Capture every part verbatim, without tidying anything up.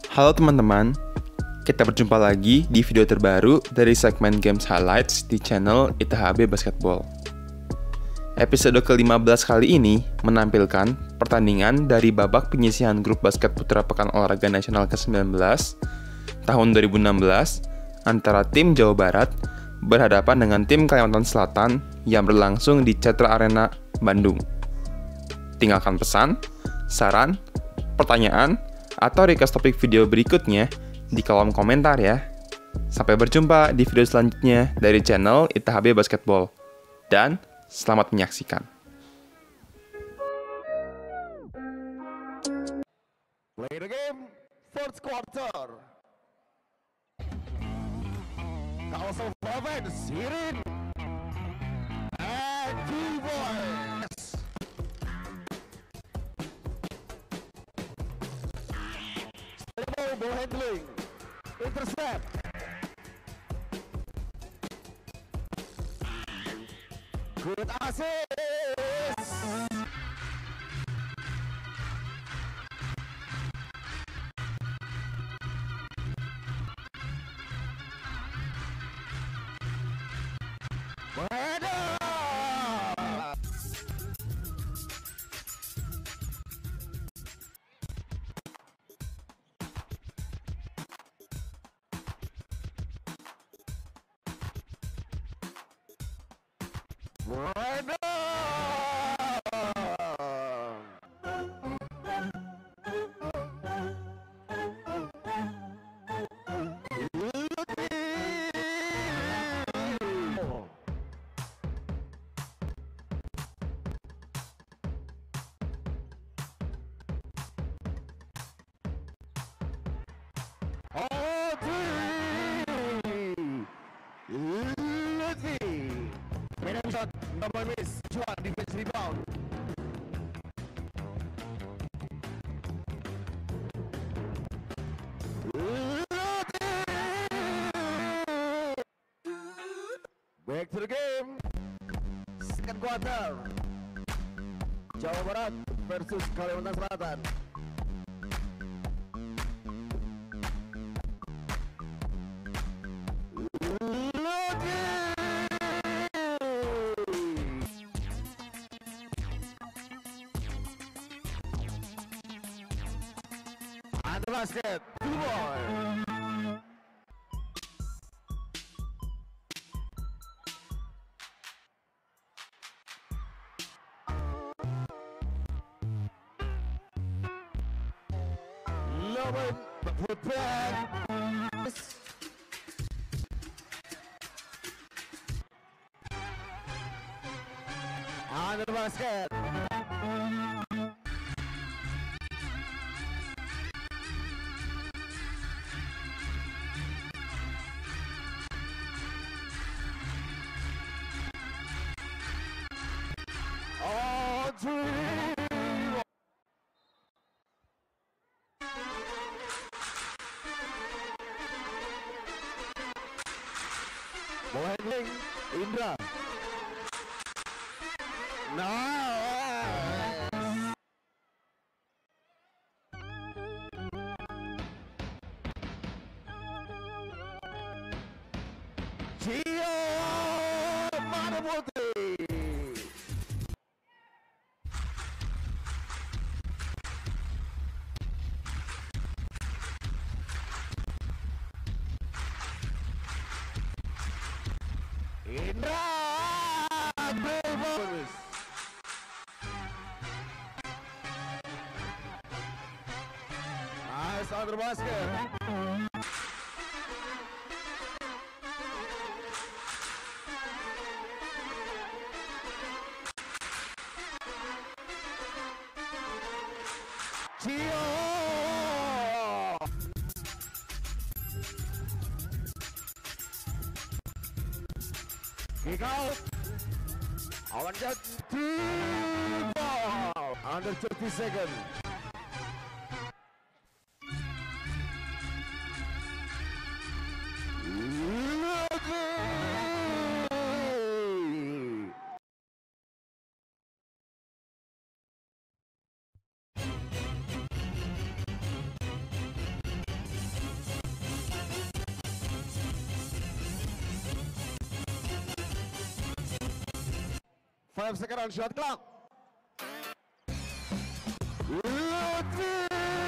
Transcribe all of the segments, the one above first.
Halo teman-teman, kita berjumpa lagi di video terbaru dari segmen Games Highlights di channel I T H B Basketball. Episode ke lima belas kali ini menampilkan pertandingan dari babak penyisihan grup basket putra Pekan Olahraga Nasional ke sembilan belas tahun dua ribu enam belas antara tim Jawa Barat berhadapan dengan tim Kalimantan Selatan yang berlangsung di Citra Arena, Bandung. Tinggalkan pesan, saran, pertanyaan, atau request topik video berikutnya di kolom komentar ya. Sampai berjumpa di video selanjutnya dari channel I T H B Basketball. Dan selamat menyaksikan. Play the game, fourth quarter. Also Faven, Sirin, and T-Boys. Stable ball handling, intercept. Good assist. Bueno. Number miss, Juan defense rebound. Back to the game. Second quarter. Jawa Barat versus Kalimantan Selatan. Basket, two boy. Lowen prepare. Under the basket. Ball handling, Indra. Nice. Gio Manamuti. Indra Davis. Nice under basket. Gio. Kick out. Awan Jat ball. Under thirty seconds. five second on shot clock. Lutfi!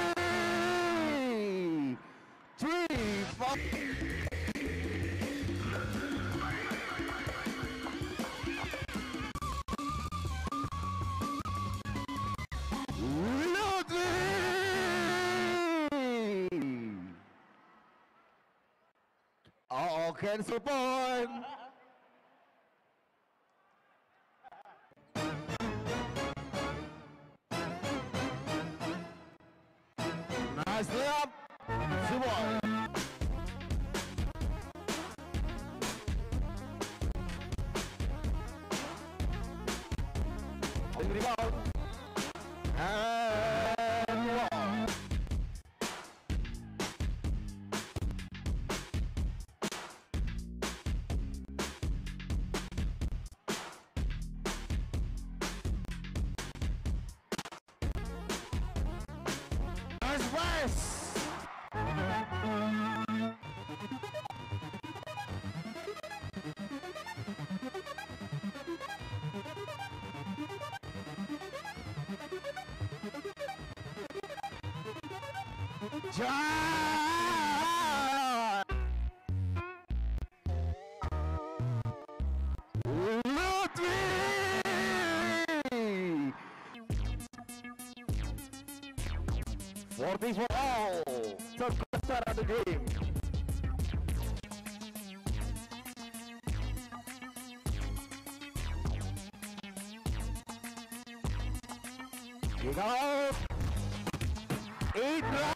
Three, four. Lutfi! Oh, cancel point. Nice layup. Suboi. Rebound. And one. Nice pass. John! Lutfi! forty for all. Third quarter of the game. Kick out. Eight rounds.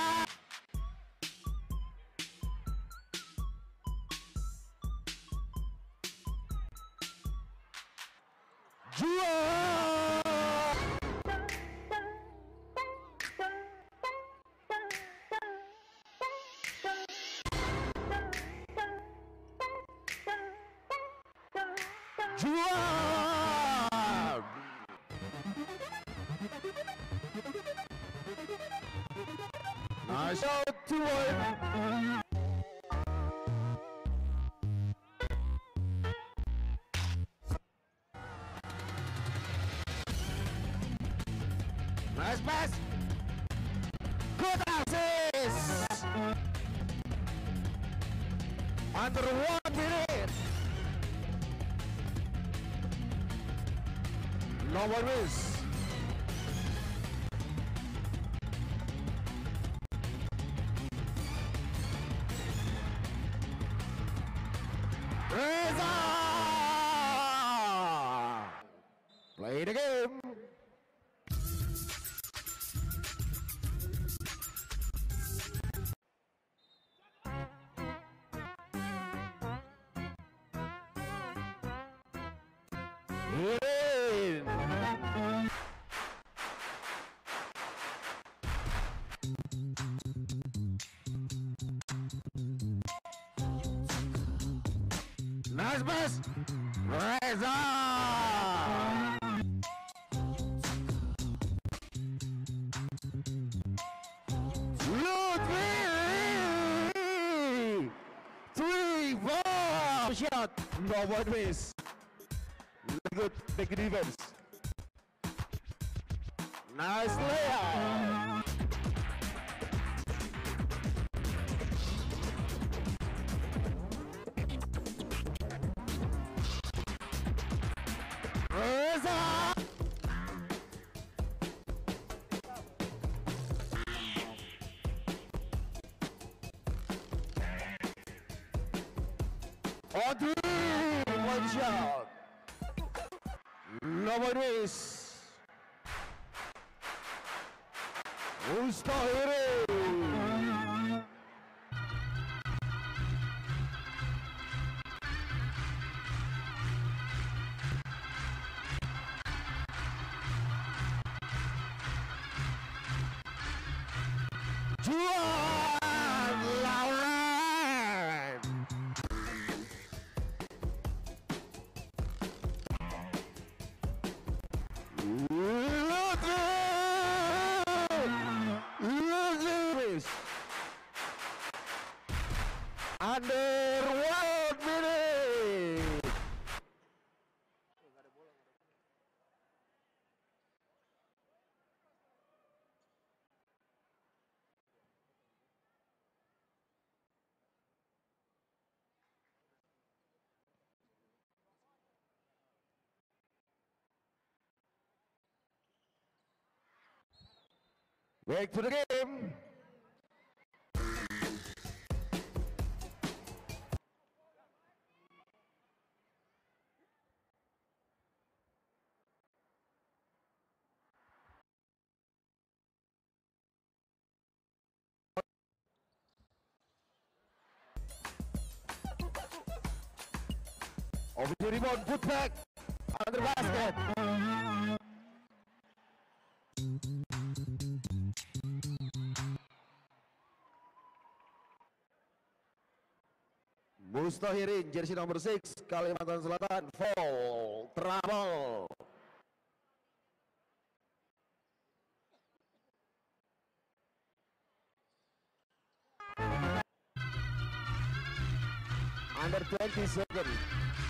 Jual. Nice shot, two one. Nice pass. Good assist. Under one minute. No one miss. Reza! Play the game. In. Nice pass. Reza. Lutfi. Three, four. Shot. No one miss. Good, big defense. Nice layup. Reza. On three, one shot. No one miss. Mustahiri. Juan Lauren. Lutfi! Lutfi! Under one minute. Back to the game. Over the rebound, put back under basket. Mustahirin, jersey nomor enam, Kalimantan Selatan, foul, trouble. Under twenty seconds.